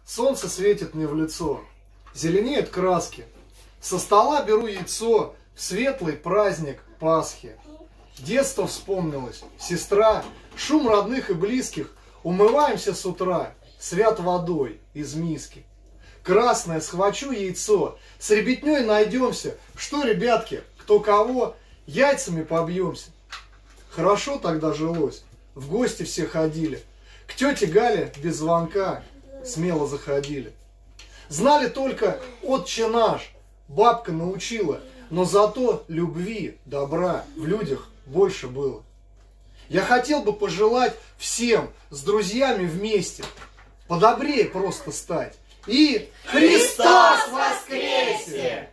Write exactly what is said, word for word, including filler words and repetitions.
Солнце светит мне в лицо, зеленеют краски. Со стола беру яйцо в светлый праздник Пасхи. Детство вспомнилось, сестра, шум родных и близких. Умываемся с утра, свят водой из миски. Красное схвачу яйцо, с ребятней найдемся. Что, ребятки, кто кого, яйцами побьемся. Хорошо тогда жилось, в гости все ходили. К тете Гале без звонка смело заходили. Знали только «Отче наш», бабка научила, но зато любви, добра в людях больше было. Я хотел бы пожелать всем с друзьями вместе подобрее просто стать. И Христос воскресе!